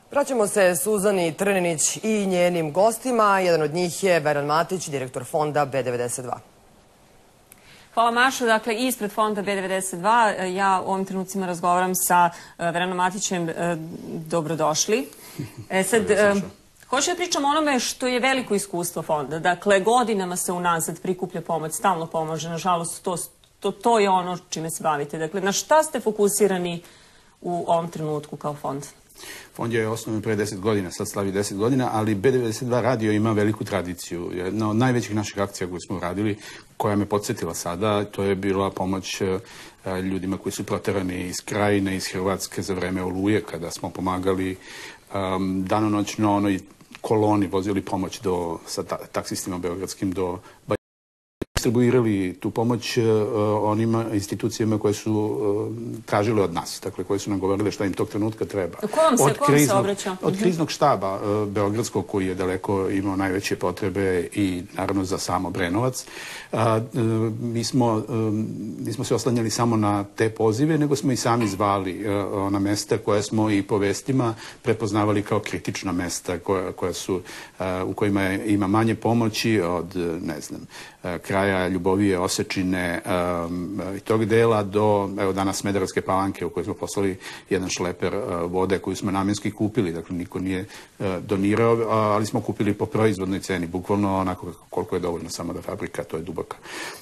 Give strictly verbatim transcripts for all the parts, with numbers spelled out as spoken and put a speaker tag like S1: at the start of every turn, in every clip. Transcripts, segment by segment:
S1: Vraćamo se Suzani Trninić i njenim gostima. Jedan od njih je Veran Matić, direktor fonda B devedeset dva.
S2: Hvala Mašo. Dakle, ispred fonda B devedeset dva ja u ovim trenucima razgovaram sa Veranom Matićem. Dobrodošli. E sad, hoću da pričam o onome što je veliko iskustvo fonda. Dakle, godinama se unazad prikuplja pomoć, stalno pomaže. Nažalost, to, to, to je ono čime se bavite. Dakle, na šta ste fokusirani u ovom trenutku kao fond?
S3: Fond je osnovan pre deset godina, sad slavi deset godina, ali B devedeset dva radio ima veliku tradiciju. Jedna od najvećih naših akcija koje smo uradili, koja me podsjetila sada, to je bila pomoć ljudima koji su proterani iz Krajine, iz Hrvatske za vreme Oluje, kada smo pomagali um, danonoćno onoj koloni, vozili pomoć do, sa ta, taksistima beogradskim do distribuirali tu pomoć uh, onim institucijama koje su uh, tražile od nas, dakle koje su nam govorile šta im tog trenutka treba.
S2: Ko vam se,
S3: od
S2: ko vam se obraća?
S3: Od kriznog štaba uh, beogradskog, koji je daleko imao najveće potrebe, i naravno za sam Obrenovac. Uh, uh, mi, smo, um, nismo se oslanjali samo na te pozive, nego smo i sami zvali uh, ona mesta koja smo i po vestima prepoznavali kao kritična mesta koja, koja su, uh, u kojima je, ima manje pomoći od, ne znam, uh, kraja Ljubovije, Osečine um, i tog dela do, evo danas, Smederevske Palanke, u kojoj smo poslali jedan šleper uh, vode koju smo namjenski kupili, dakle niko nije uh, donirao, uh, ali smo kupili po proizvodnoj ceni, bukvalno onako koliko je dovoljno samo da fabrika, to je duboka.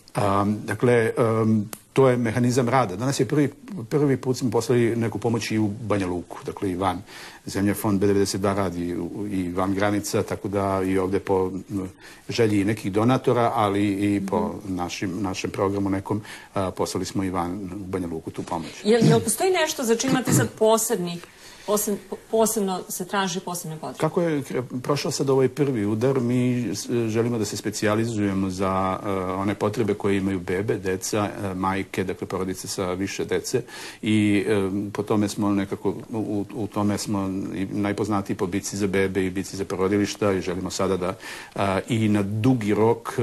S3: Um, dakle, um, to je mehanizam rada. Danas je prvi, prvi put smo poslali neku pomoć i u Banja Luku, dakle i van zemlje. Fond B devedeset dva radi i van granica, tako da i ovde po želji nekih donatora, ali i po našim, našem programu nekom a, poslali smo i van Banja Luku tu pomoć.
S2: Jel, jel postoji nešto za čim imate sad posebnih, posebno, posebno se traži posebne potrebe?
S3: Kako je prošao sad ovaj prvi udar, mi želimo da se specijalizujemo za uh, one potrebe koje imaju bebe, deca, uh, majke, dakle porodice sa više dece, i um, po tome smo nekako, u, u tome smo i najpoznatiji po bici za bebe i bici za porodilišta, i želimo sada da uh, i na dugi rok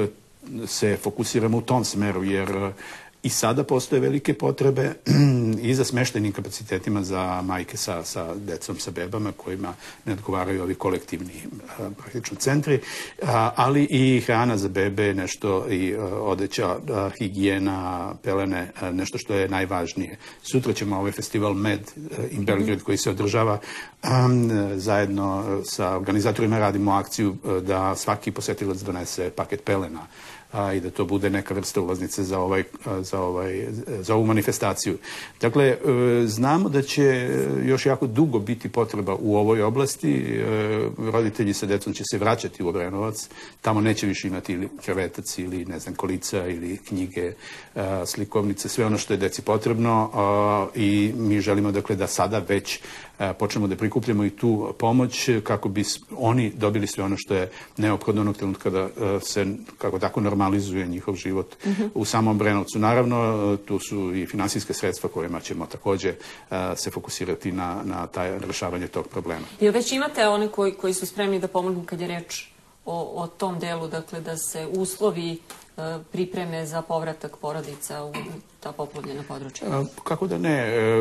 S3: se fokusiramo u tom smeru, jer uh, i sada postoje velike potrebe i za smeštajnim kapacitetima za majke sa, sa decom, sa bebama, kojima ne odgovaraju ovi kolektivni a, praktično centri, a, ali i hrana za bebe, nešto i a, odeća, a, higijena, pelene, a, nešto što je najvažnije. Sutra ćemo ovaj festival Med in Belgrade, koji se održava a, zajedno sa organizatorima, radimo akciju a, da svaki posetilac donese paket pelena, a, i da to bude neka vrsta ulaznice za, ovaj, za, ovaj, za ovu manifestaciju. Dakle, e, znamo da će još jako dugo biti potreba u ovoj oblasti. E, roditelji sa decom će se vraćati u Obrenovac. Tamo neće više imati ili krevetac ili, ne znam, kolica ili knjige, a, slikovnice, sve ono što je deci potrebno, a, i mi želimo, dakle, da sada već a, počnemo da prikupljamo i tu pomoć kako bi oni dobili sve ono što je neophodno onog trenutka da a, se, kako tako, normalizuje njihov život uh-huh. u samom Obrenovcu. Naravno, tu su i finansijske sredstva kojima ćemo takođe uh, se fokusirati na, na taj, rešavanje tog problema.
S2: Jel već imate one koji, koji su spremni da pomognu kad je reč o, o tom delu, dakle da se uslovi uh, pripreme za povratak porodica u ta poplavljena područja?
S3: A, kako da ne? E,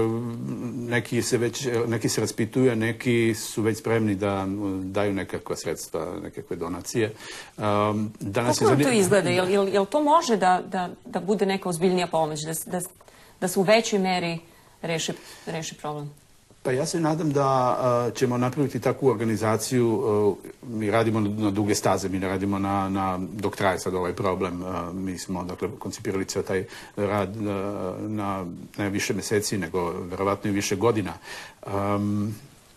S3: neki se već, neki se raspituju, neki su već spremni da daju nekakva sredstva, nekakve donacije. A, danas
S2: kako
S3: je
S2: to izgleda? Jel, jel, jel to može da, da, da bude neka ozbiljnija pomoć, da, da, da se u većoj meri reši, reši problem?
S3: Pa ja se nadam da a, ćemo napraviti takvu organizaciju. A, mi radimo na duge staze, mi ne radimo na, na dok traje sad ovaj problem. A, mi smo, dakle, koncipirali ceo taj rad a, na ne više meseci, nego verovatno i više godina. Um,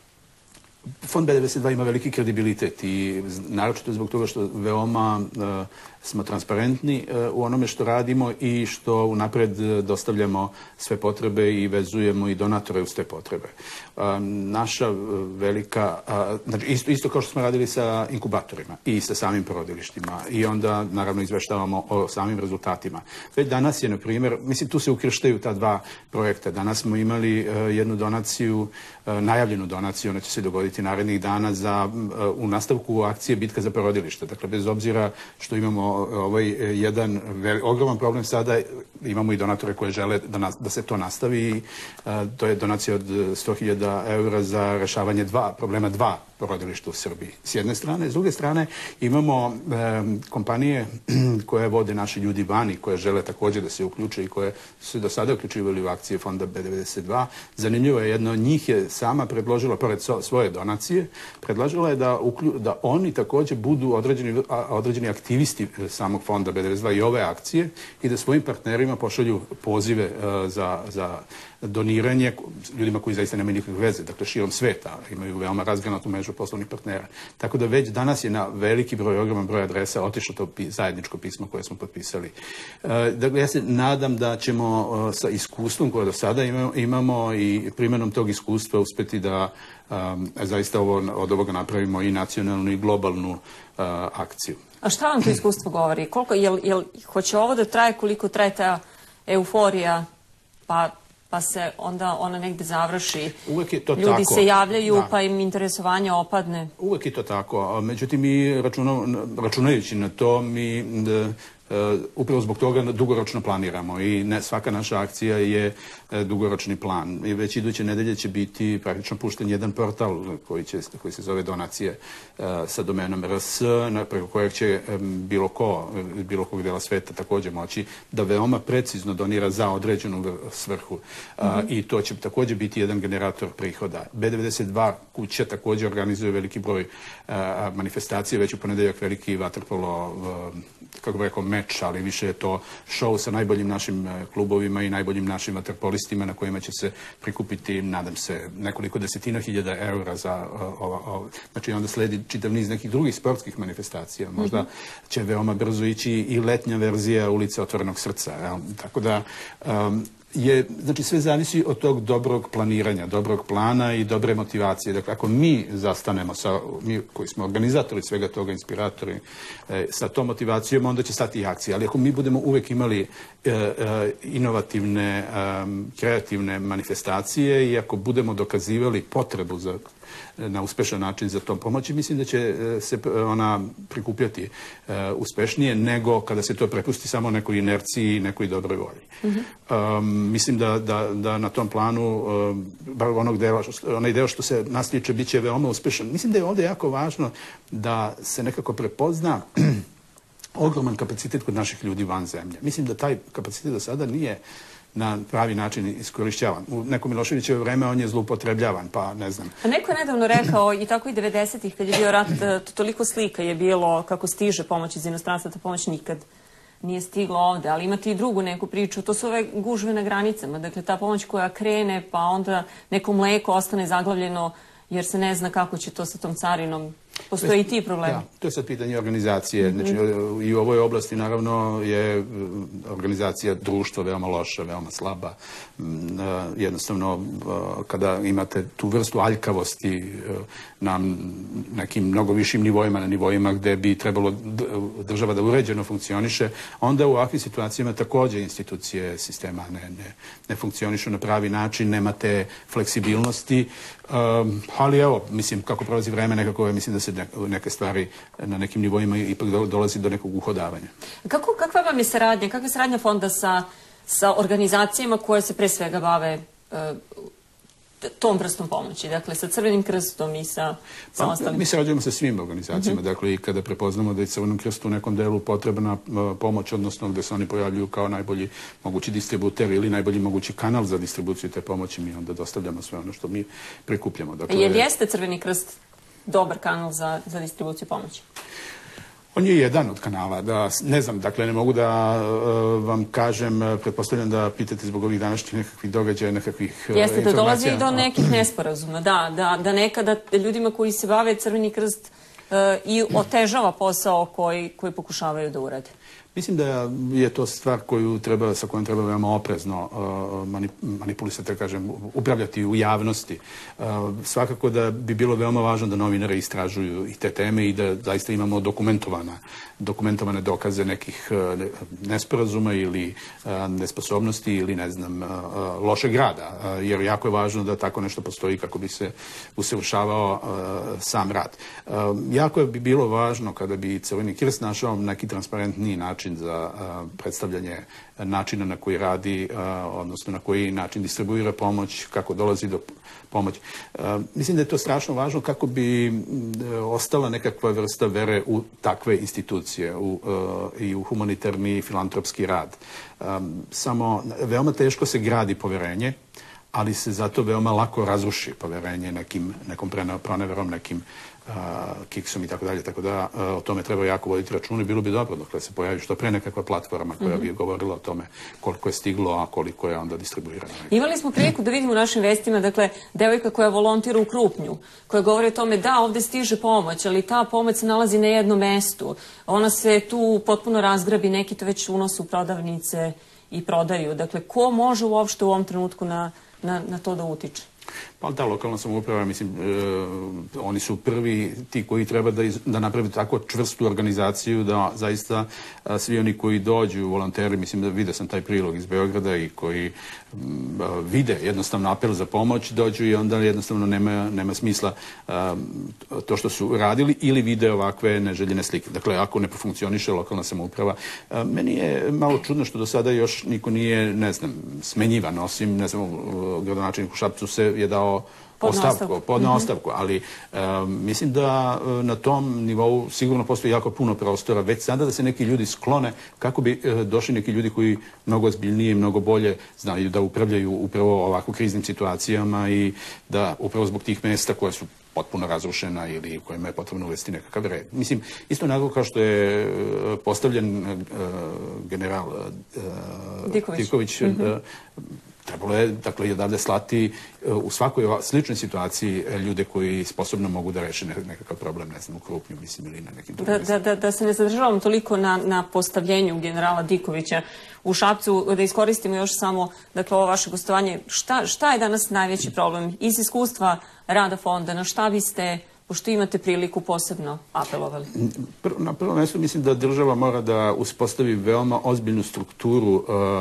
S3: Fond B devedeset dva ima veliki kredibilitet, i naročito zbog toga što veoma uh, smo transparentni uh, u onome što radimo i što unapred dostavljamo sve potrebe i vezujemo i donatore uz te potrebe. Uh, naša velika, uh, znači isto, isto kao što smo radili sa inkubatorima i sa samim porodilištima, i onda naravno izveštavamo o samim rezultatima. Već danas je, na primjer, mislim, tu se ukrštaju ta dva projekta. Danas smo imali uh, jednu donaciju, uh, najavljenu donaciju, ona će se dogoditi preduzeti narednih dana za, u nastavku akcije Bitka za porodilište. Dakle, bez obzira što imamo ovaj jedan veli, ogroman problem sada, imamo i donatore koje žele da, nas, da se to nastavi i to je donacija od sto hiljada eura za rešavanje dva, problema dva porodilišta u Srbiji. S jedne strane. S druge strane imamo e, kompanije koje vode naši ljudi vani, koje žele također da se uključe i koje su do sada uključivali u akcije fonda B devedeset dva. Zanimljivo je, jedna od njih je sama predložila, pored so, svoje donacije, predložila je da, uklju, da oni također budu određeni, a, određeni aktivisti samog fonda B devedeset dva i ove akcije i da svojim partnerima pošalju pozive a, za, za doniranje ljudima koji zaista nemaju nikakve veze, dakle širom sveta, imaju veoma razgranatu mrežu poslovnih partnera. Tako da već danas je na veliki broj, ogroman broj adresa otišlo to pi, zajedničko pismo koje smo potpisali. E, dakle, ja se nadam da ćemo o, sa iskustvom koje do sada imamo, imamo i primjenom tog iskustva uspeti da um, zaista ovo, od ovoga napravimo i nacionalnu i globalnu uh, akciju.
S2: A šta vam to iskustvo govori? Koliko, jel, jel, hoće ovo da traje koliko traje ta euforija, pa pa se onda ona negde završi.
S3: Uvek je to
S2: Ljudi
S3: tako.
S2: se javljaju,
S3: da.
S2: Pa im interesovanje opadne.
S3: Uvek je to tako. Međutim, mi računajući na to, mi da, Uh, upravo zbog toga dugoročno planiramo i ne, svaka naša akcija je uh, dugoročni plan. I već iduće nedelje će biti praktično pušten jedan portal koji, će, koji se zove Donacije uh, sa domenom R S, na, preko kojeg će um, bilo ko, bilo kog dela sveta također moći da veoma precizno donira za određenu svrhu. Uh, mm-hmm. I to će također biti jedan generator prihoda. B devedeset dva kuća također organizuje veliki broj uh, manifestacije, već u ponedeljak veliki vaterpolo uh, kako bih rekao, meč, ali više je to show sa najboljim našim klubovima i najboljim našim vaterpolistima na kojima će se prikupiti, nadam se, nekoliko desetina hiljada eura za ova, ova. Znači onda sledi čitav niz nekih drugih sportskih manifestacija. Možda mm-hmm. će veoma brzo ići i letnja verzija Ulice otvorenog srca. Jel? Tako da um, je, znači sve zavisi od tog dobrog planiranja, dobrog plana i dobre motivacije. Dakle, ako mi zastanemo, sa, mi koji smo organizatori svega toga, inspiratori, e, sa tom motivacijom, onda će stati i akcija. Ali ako mi budemo uvek imali e, e, inovativne, e, kreativne manifestacije i ako budemo dokazivali potrebu za na uspešan način za tom pomoći, mislim da će se ona prikupljati uh, uspešnije nego kada se to prepusti samo nekoj inerciji i nekoj dobroj volji. Mm-hmm. um, mislim da, da, da na tom planu, um, bar onog dela, što, onaj deo što se nas tiče, bit će veoma uspešan. Mislim da je ovdje jako važno da se nekako prepozna ogroman kapacitet kod naših ljudi van zemlje. Mislim da taj kapacitet do sada nije na pravi način iskorišćavan. U neko Miloševićevo vreme on je zloupotrebljavan, pa ne znam.
S2: A neko je nedavno rekao, i tako i devedesetih, kad je bio rat, toliko slika je bilo kako stiže pomoć iz inostranstva, ta pomoć nikad nije stigla ovde, ali imate i drugu neku priču, to su ove gužve na granicama, dakle ta pomoć koja krene, pa onda neko mleko ostane zaglavljeno, jer se ne zna kako će to sa tom carinom. Postoji i ti problemi.
S3: Da, to je sad pitanje organizacije. Znači, i u ovoj oblasti, naravno, je organizacija društva veoma loša, veoma slaba. Jednostavno, kada imate tu vrstu aljkavosti na nekim mnogo višim nivoima, na nivoima gde bi trebalo država da uređeno funkcioniše, onda u ovakvim situacijama također institucije sistema ne, ne, ne funkcionišu na pravi način, nemate fleksibilnosti. Um, ali evo, mislim, kako prolazi vreme, nekako mislim da se neke stvari na nekim nivoima ipak dolazi do nekog uhodavanja.
S2: Kako, kakva vam je saradnja, kakva je saradnja fonda sa, sa organizacijama koje se pre svega bave uh, tom vrstom pomoći, dakle sa Crvenim krstom i sa, sa
S3: pa,
S2: ostalim?
S3: Mi sarađujemo sa svim organizacijama, mm-hmm. dakle i kada prepoznamo da je Crvenom krstu u nekom delu potrebna uh, pomoć, odnosno gde se oni pojavljuju kao najbolji mogući distributer ili najbolji mogući kanal za distribuciju te pomoći, mi onda dostavljamo sve ono što mi prikupljamo. Dakle,
S2: jer jeste Crveni krst dobar kanal za, za distribuciju pomoći?
S3: On je jedan od kanala, da, ne znam, dakle ne mogu da uh, vam kažem, pretpostavljam da pitate zbog ovih današnjih nekakvih događaja, nekakvih uh,
S2: jeste,
S3: informacija.
S2: Jeste, da dolazi do nekih nesporazuma, da, da, da nekada ljudima koji se bave Crveni krst uh, i otežava posao koji, koji pokušavaju da urade.
S3: Mislim da je to stvar koju treba, sa kojom treba veoma oprezno manipulisati, da kažem, upravljati u javnosti. Svakako da bi bilo veoma važno da novinari istražuju i te teme i da zaista imamo dokumentovana, dokumentovane dokaze nekih nesporazuma ili nesposobnosti ili, ne znam, lošeg rada, jer jako je važno da tako nešto postoji kako bi se usavršavao sam rad. Jako bi bilo važno kada bi Crveni krst našao neki transparentniji način za predstavljanje načina na koji radi, odnosno na koji način distribuira pomoć, kako dolazi do pomoći. Mislim da je to strašno važno kako bi ostala nekakva vrsta vere u takve institucije i u humanitarni i filantropski rad. Samo veoma teško se gradi poverenje, ali se zato veoma lako razruši poverenje nekom proneverom, nekim kiksom i tako dalje, tako da o tome treba jako voditi računa i bilo bi dobro dok se pojavi što pre nekakva platforma koja bi govorila o tome koliko je stiglo, a koliko je onda distribuirano.
S2: Imali smo priliku da vidimo u našim vestima, dakle, devojka koja volontira u Krupnju, koja govori o tome da ovde stiže pomoć, ali ta pomoć se nalazi na jednom mestu. Ona se tu potpuno razgrabi, neki to već unosu u prodavnice i prodaju. Dakle, ko može uopšte u ovom trenutku na, na, na to da utiče?
S3: Pa da, lokalna samouprava, mislim, oni su prvi ti koji treba da naprave tako čvrstu organizaciju da zaista svi oni koji dođu, volonteri, mislim da vide sam taj prilog iz Beograda i koji vide jednostavno apel za pomoć, dođu i onda jednostavno nema smisla to što su radili ili vide ovakve neželjene slike. Dakle, ako ne funkcioniše lokalna samouprava, meni je malo čudno što do sada još niko nije, ne znam, smenjivan, osim, ne znam, gradonačelnik u Šapcu se je dao ostavku, podne ostavku, ali mislim da na tom nivou sigurno postoji jako puno prostora već sada da se neki ljudi sklone kako bi došli neki ljudi koji mnogo ozbiljnije i mnogo bolje znaju da upravljaju upravo ovako kriznim situacijama i da upravo zbog tih mesta koja su potpuno razrušena ili kojima je potrebno uvesti nekakav red. Mislim, isto onako kao što je postavljen general Diković, trebalo je, dakle, i odavde slati u svakoj sličnoj situaciji ljude koji sposobno mogu da reše nekakav problem, ne znam, u Krupnju, mislim, ili na nekim drugim.
S2: Da se ne zadržavam toliko na postavljenju generala Dikovića u Šapcu, da iskoristimo još samo, dakle, ovo vaše gostovanje. Šta je danas najveći problem iz iskustva rada fonda? Na šta biste, pošto imate priliku, posebno apelovali?
S3: Na prvom mjestu mislim da država mora da uspostavi veoma ozbiljnu strukturu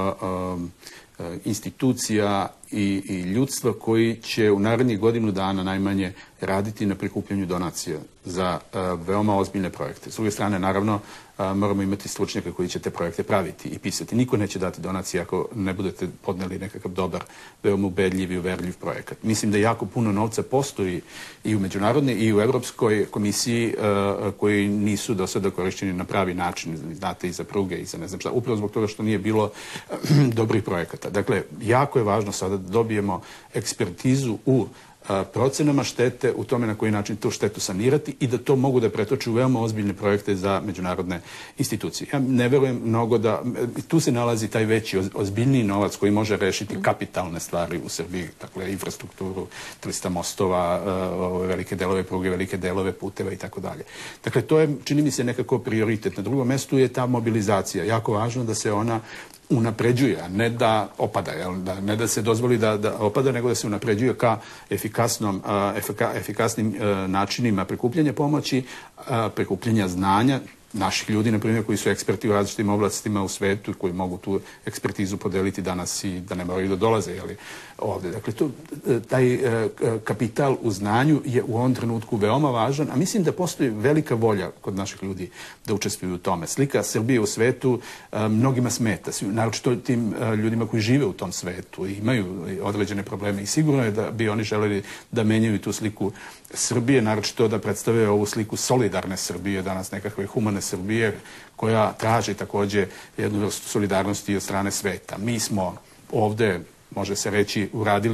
S3: institucija i ljudstva koji će u narednih godinu dana najmanje raditi na prikupljanju donacija za veoma ozbiljne projekte. S druge strane, naravno, moramo imati stručnjaka koji će te projekte praviti i pisati. Niko neće dati donacije ako ne budete podneli nekakav dobar, veoma ubedljiv i uverljiv projekat. Mislim da jako puno novca postoji i u međunarodnoj i u Evropskoj komisiji koji nisu do sada korišćeni na pravi način, znate, i za pruge i za ne znam šta, upravo zbog toga što nije bilo dobrih projekata. Dakle, jako je važno sada da dobijemo ekspertizu u procenama štete, u tome na koji način tu štetu sanirati i da to mogu da pretoče u veoma ozbiljne projekte za međunarodne institucije. Ja ne verujem mnogo da, tu se nalazi taj veći, ozbiljniji novac koji može rešiti kapitalne stvari u Srbiji, dakle, infrastrukturu, trista mostova, velike delove pruge, velike delove puteva i tako dalje. Dakle, to je, čini mi se, nekako prioritet. Na drugom mestu je ta mobilizacija. Jako važno da se ona unapređuje, a ne da opada, ne da se dozvoli da opada, nego da se unapređuje ka efikasnim načinima prikupljanja pomoći, prikupljanja znanja naših ljudi, na primjer, koji su eksperti u različitim oblastima u svetu i koji mogu tu ekspertizu podeliti danas i da ne moraju da dolaze ovde. Dakle, taj kapital u znanju je u ovom trenutku veoma važan, a mislim da postoji velika volja kod naših ljudi da učestvuju u tome. Slika Srbije u svetu mnogima smeta, naročito tim ljudima koji žive u tom svetu i imaju određene probleme i sigurno je da bi oni želeli da menjaju tu sliku Srbije, naročito da predstave ovu sliku solidarne Srbije, danas nekakve humane Srbije, koja traži takođe jednu vrstu solidarnosti od strane sveta. Mi smo ovde, može se reći, uradili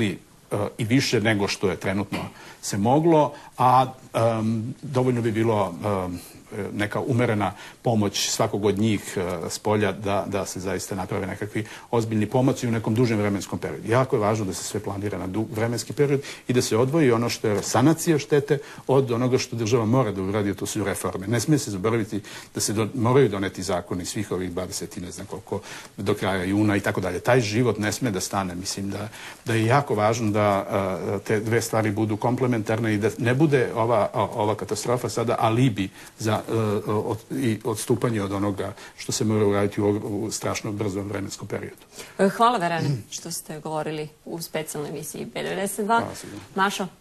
S3: i više nego što je trenutno se moglo, a dovoljno bi bilo neka umerena pomoć svakog od njih s polja da se zaista naprave nekakvi ozbiljni pomaci u nekom dužem vremenskom periodu. Jako je važno da se sve planira na vremenski period i da se odvoji ono što je sanacija štete od onoga što država mora da uradi, to su reforme. Ne smije se zaboraviti da se moraju doneti zakoni svih ovih dvadeset i ne znam koliko do kraja juna i tako dalje. Taj život ne smije da stane. Mislim da je jako važno da te dve stvari budu komplementarne i da ne bude ova katastrofa sada alibi za i odstupanje od onoga što se mora uraditi u strašno brzom vremenskom periodu.
S2: Hvala, Verane, što ste govorili u specijalnoj emisiji B devedeset dva. Mašo?